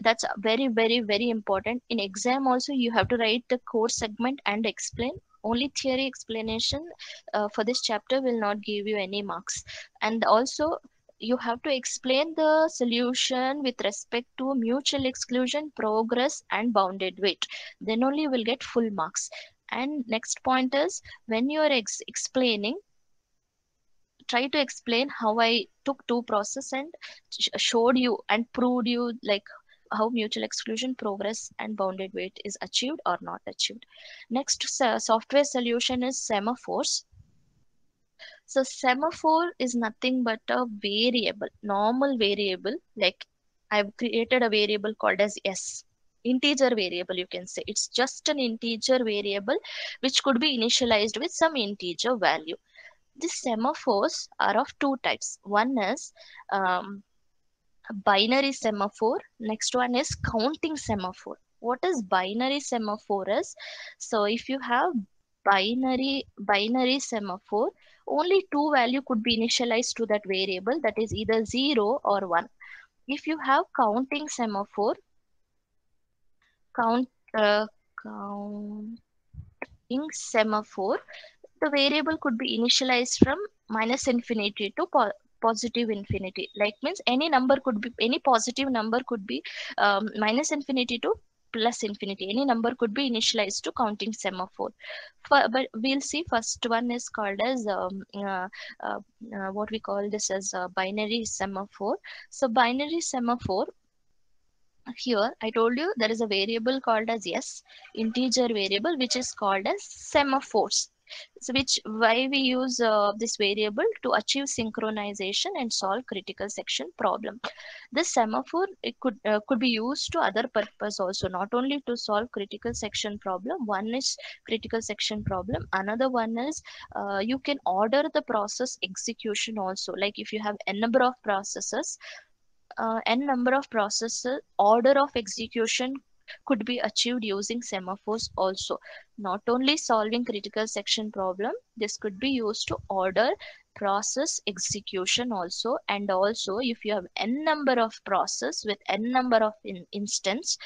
That's very, very, very important. In exam also, you have to write the code segment and explain. Only theory explanation for this chapter will not give you any marks. And also, you have to explain the solution with respect to mutual exclusion, progress, and bounded weight. Then only you will get full marks. And next point is, when you are explaining, try to explain how I took two process and showed you and proved you, like how mutual exclusion, progress, and bounded weight is achieved or not achieved. Next software solution is Semaphores. So semaphore is nothing but a variable, normal variable. Like I've created a variable called as s, integer variable, you can say. It's just an integer variable which could be initialized with some integer value. These semaphores are of two types. One is um, binary semaphore. Next one is counting semaphore. What is binary semaphore is? So if you have binary semaphore, only two value could be initialized to that variable, that is either 0 or 1. If you have counting semaphore, count counting semaphore, the variable could be initialized from minus infinity to positive infinity. Like means any number could be, any positive number could be minus infinity to plus infinity. Any number could be initialized to counting semaphore. But we'll see, first one is called as what we call this as a binary semaphore. So binary semaphore, here I told you there is a variable called as s, integer variable, which is called as semaphores. So which why we use this variable to achieve synchronization and solve critical section problem. This semaphore, it could be used to other purpose also, not only to solve critical section problem. One is critical section problem, another one is you can order the process execution also. Like if you have n number of processes, n number of processes, order of execution could be achieved using semaphores also. Not only solving critical section problem, this could be used to order process execution also. And also if you have n number of process with n number of instance,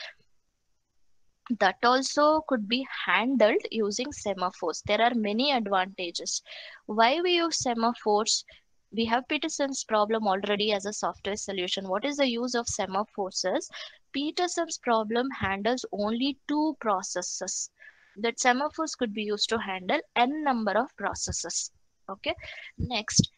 that also could be handled using semaphores. There are many advantages. Why we use semaphores? We have Peterson's problem already as a software solution. What is the use of semaphores? Peterson's problem handles only two processes. That semaphores could be used to handle n number of processes. Okay. Next,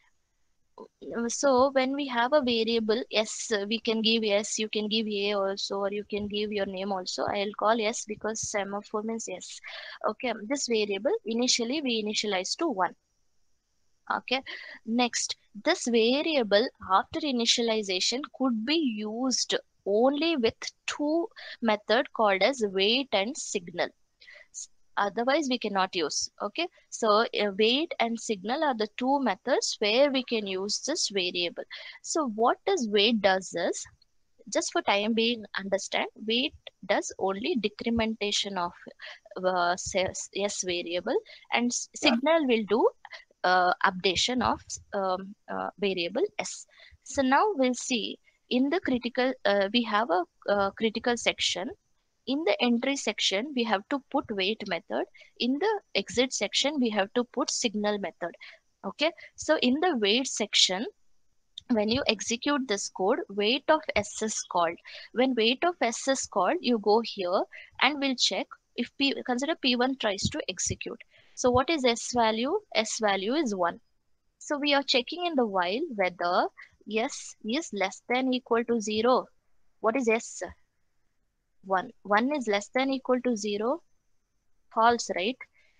so when we have a variable s, we can give s, you can give a also, or you can give your name also. I'll call s because semaphore means yes. Okay, this variable initially we initialize to 1. Okay, next, this variable after initialization could be used only with two method called as wait and signal. Otherwise we cannot use. Okay, so wait and signal are the two methods where we can use this variable. So what does wait does is, just for time being understand, wait does only decrementation of yes variable, and signal will do updation of variable s. So now we'll see, in the critical we have a critical section. In the entry section we have to put wait method. In the exit section we have to put signal method. Okay, so in the wait section, when you execute this code, wait of s is called. When wait of s is called, you go here and we'll check if consider p1 tries to execute. So what is s value? S value is 1. So we are checking in the while whether s is less than equal to 0. What is s? 1. 1 is less than equal to 0. False, right?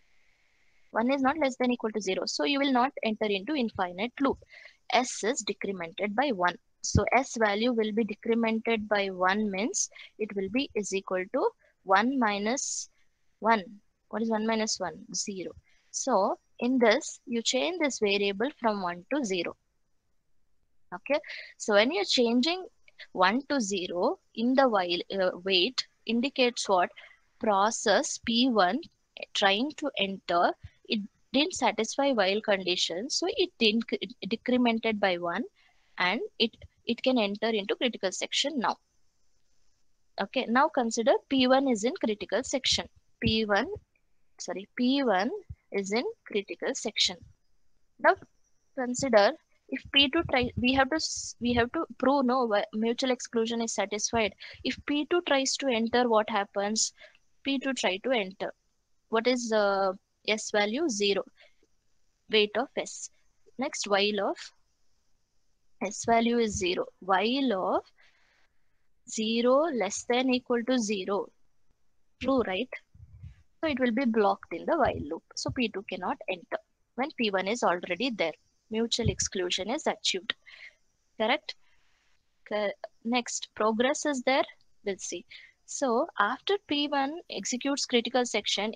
1 is not less than equal to 0. So you will not enter into infinite loop. S is decremented by 1. So S value will be decremented by 1 means it will be is equal to 1 minus 1. What is 1 minus 1? 0. So in this, you change this variable from 1 to 0. Okay. So when you're changing 1 to 0 in the while wait indicates what? Process P1 trying to enter, it didn't satisfy while condition, so it didn't decremented by 1, and it can enter into critical section now. Okay, now consider P1 is in critical section. P1, P1 is in critical section. Now consider if P2 try, we have to prove no mutual exclusion is satisfied. If P2 tries to enter, what happens? P2 try to enter. What is S value? 0. Weight of S. Next, while of S value is 0. While of 0 less than equal to 0. True, right? So it will be blocked in the while loop. So P2 cannot enter when P1 is already there. Mutual exclusion is achieved. Correct? Next, progress is there. We'll see. So after P1 executes critical section,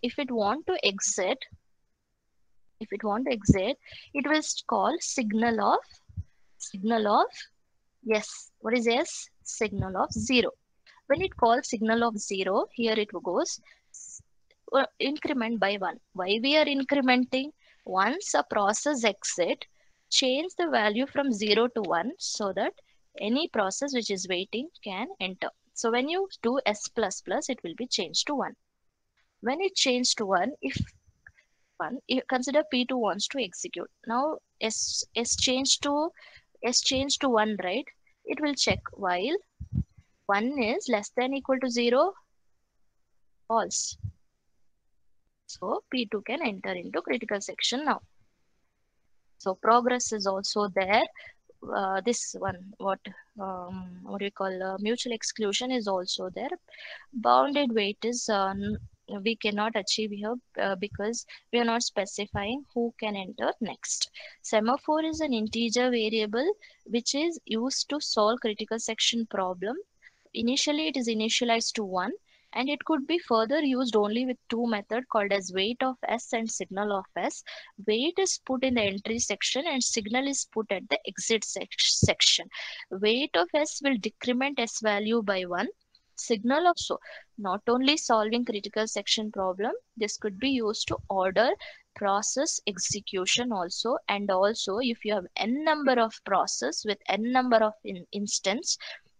if it want to exit, it will call signal of yes. What is yes? Signal of 0. When it calls signal of 0, here it goes increment by 1. Why we are incrementing? Once a process exit, change the value from 0 to 1 so that any process which is waiting can enter. So when you do S++, it will be changed to 1. When it changed to 1, if 1, you consider P2 wants to execute. Now S changed to 1, right? It will check while 1 is less than equal to 0, false. So P2 can enter into critical section now. So progress is also there. This one, what do you call mutual exclusion is also there. Bounded weight is we cannot achieve here because we are not specifying who can enter next. Semaphore is an integer variable which is used to solve critical section problem. Initially, it is initialized to 1 and it could be further used only with two methods called as weight of S and signal of S. Weight is put in the entry section and signal is put at the exit section. Weight of S will decrement S value by 1. Signal of so not only solving critical section problem, this could be used to order process execution also, and also if you have n number of process with n number of instance,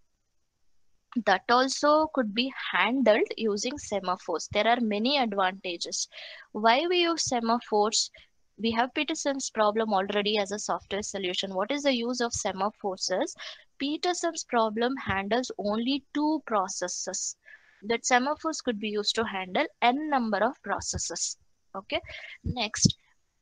that also could be handled using semaphores. There are many advantages. Why we use semaphores? We have Peterson's problem already as a software solution. What is the use of semaphores? Peterson's problem handles only two processes. That semaphores could be used to handle n number of processes. Okay. Next,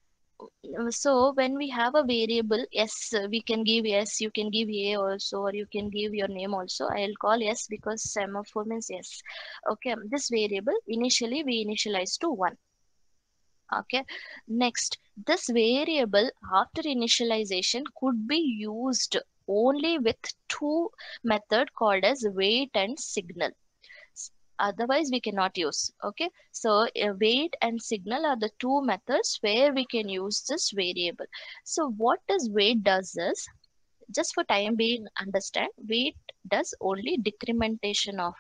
so when we have a variable s, we can give s, you can give a also, or you can give your name also. I'll call s because semaphore means yes. Okay, this variable initially we initialize to 1. Okay, next, this variable after initialization could be used only with two method called as wait and signal. Otherwise we cannot use. Okay, so wait and signal are the two methods where we can use this variable. So what does wait does is, just for time being understand, wait does only decrementation of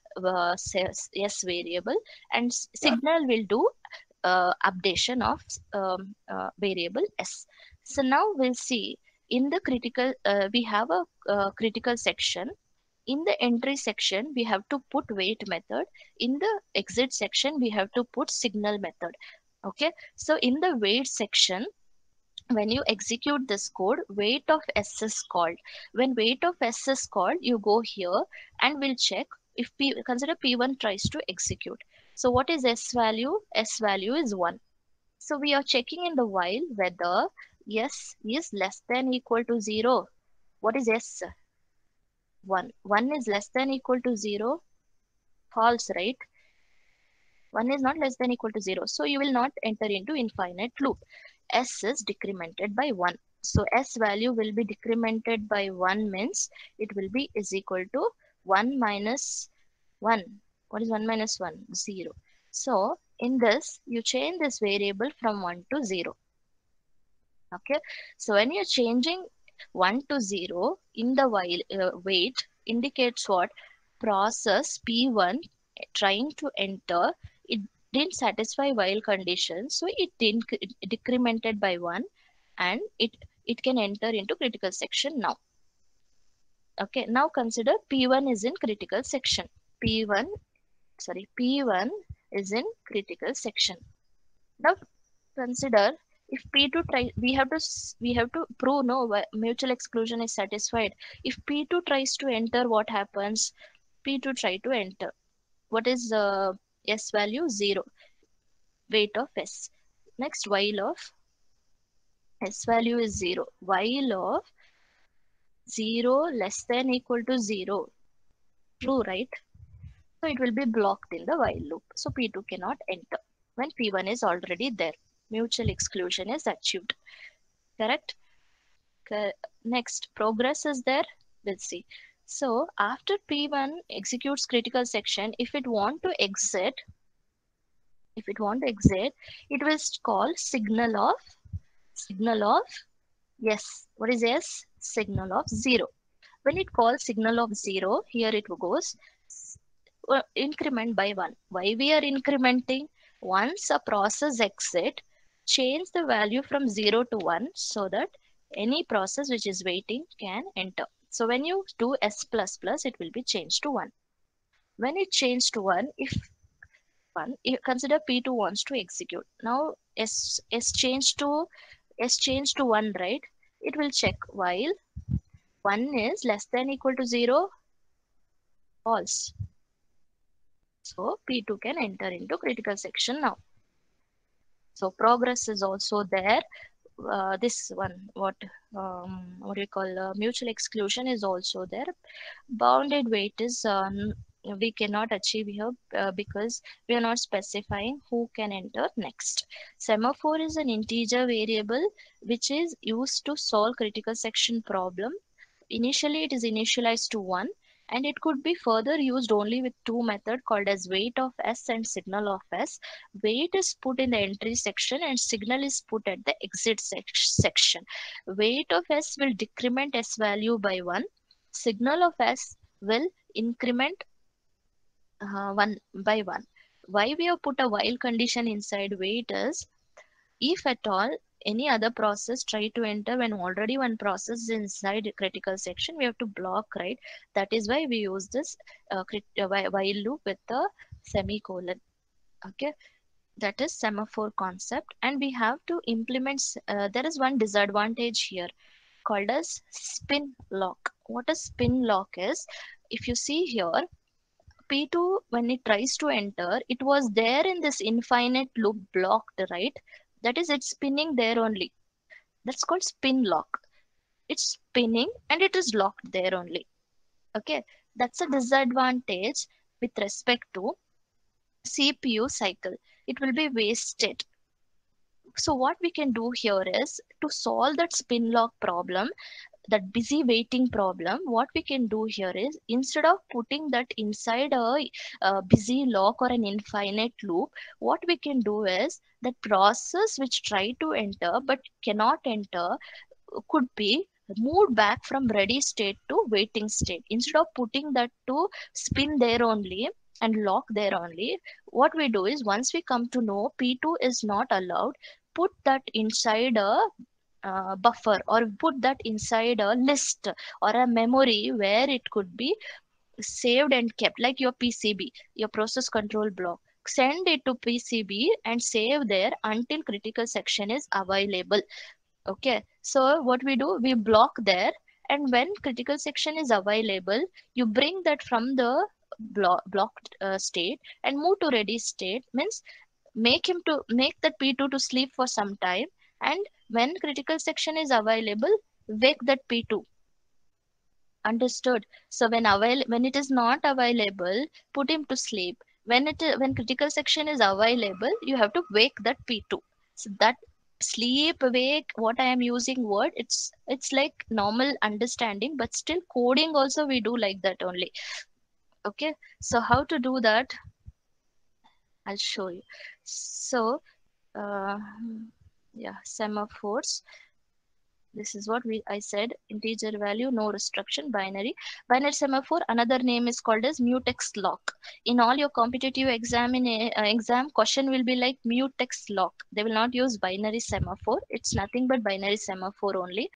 yes variable, and signal will do updation of variable s. So now we'll see in the critical we have a critical section. In the entry section we have to put wait method. In the exit section we have to put signal method. Okay, so in the wait section, when you execute this code, wait of s is called. When wait of s is called, you go here and we'll check if consider p1 tries to execute. So what is s value? S value is 1. So we are checking in the while whether s is less than equal to 0. What is s? 1. 1 is less than equal to 0. False, right? 1 is not less than equal to 0. So you will not enter into infinite loop. S is decremented by 1. So S value will be decremented by 1 means it will be is equal to 1 minus 1. What is 1 minus 1? 0. So in this, you change this variable from 1 to 0. Okay, so when you're changing 1 to 0 in the while wait indicates what? Process P1 trying to enter, it didn't satisfy while condition, so it didn't decremented by 1, and it can enter into critical section now. Okay, now consider P1 is in critical section. P1, sorry, P1 is in critical section. Now consider if P2 try, we have to prove no mutual exclusion is satisfied. If P2 tries to enter, what happens? P2 try to enter. What is S value? 0. Weight of S. Next, while of S value is 0. While of 0 less than equal to 0. True, right? So it will be blocked in the while loop. So P2 cannot enter when P1 is already there. Mutual exclusion is achieved. Correct? Next, progress is there. Let's see. So after P1 executes critical section, if it want to exit, it will call signal of yes. What is yes? Signal of 0. When it calls signal of 0, here it goes increment by 1. Why we are incrementing? Once a process exit, change the value from 0 to 1 so that any process which is waiting can enter. So when you do S++, it will be changed to 1. When it changed to 1, if 1, you consider P2 wants to execute. Now S changed to 1, right? It will check while 1 is less than equal to 0, false. So P2 can enter into critical section now. So progress is also there. This one, what do you call mutual exclusion is also there. Bounded weight is we cannot achieve here because we are not specifying who can enter next. Semaphore is an integer variable which is used to solve critical section problem. Initially, it is initialized to 1 and it could be further used only with two methods called as weight of S and signal of S. Weight is put in the entry section and signal is put at the exit section. Weight of S will decrement S value by 1. Signal of S will increment 1 by 1. Why we have put a while condition inside weight is if at all any other process try to enter when already one process is inside a critical section, we have to block, right? That is why we use this while loop with the semicolon. Okay, that is semaphore concept, and we have to implement. There is one disadvantage here called as spin lock. What a spin lock is, if you see here, P2 when it tries to enter, it was there in this infinite loop blocked, right? That is, it's spinning there only. That's called spin lock. It's spinning and it is locked there only. Okay, that's a disadvantage with respect to CPU cycle. It will be wasted. So what we can do here is to solve that spin lock problem, that busy waiting problem, what we can do here is instead of putting that inside a busy lock or an infinite loop, what we can do is that process which try to enter but cannot enter could be moved back from ready state to waiting state. Instead of putting that to spin there only and lock there only, what we do is once we come to know P2 is not allowed, put that inside a buffer or put that inside a list or a memory where it could be saved and kept, like your PCB, your process control block. Send it to PCB and save there until critical section is available. Okay, so what we do, we block there, and when critical section is available, you bring that from the blocked state and move to ready state. Means make that P2 to sleep for some time, and when critical section is available, wake that P2. Understood? So when it is not available, put him to sleep. When critical section is available, you have to wake that P2. So that sleep wake, what I am using word, it's like normal understanding, but still coding also we do like that only. Okay, so how to do that? I'll show you. So uh, yeah, semaphores. This is what I said: integer value, no restriction, binary semaphore. Another name is called as mutex lock. In all your competitive exam question will be like mutex lock. They will not use binary semaphore. It's nothing but binary semaphore only.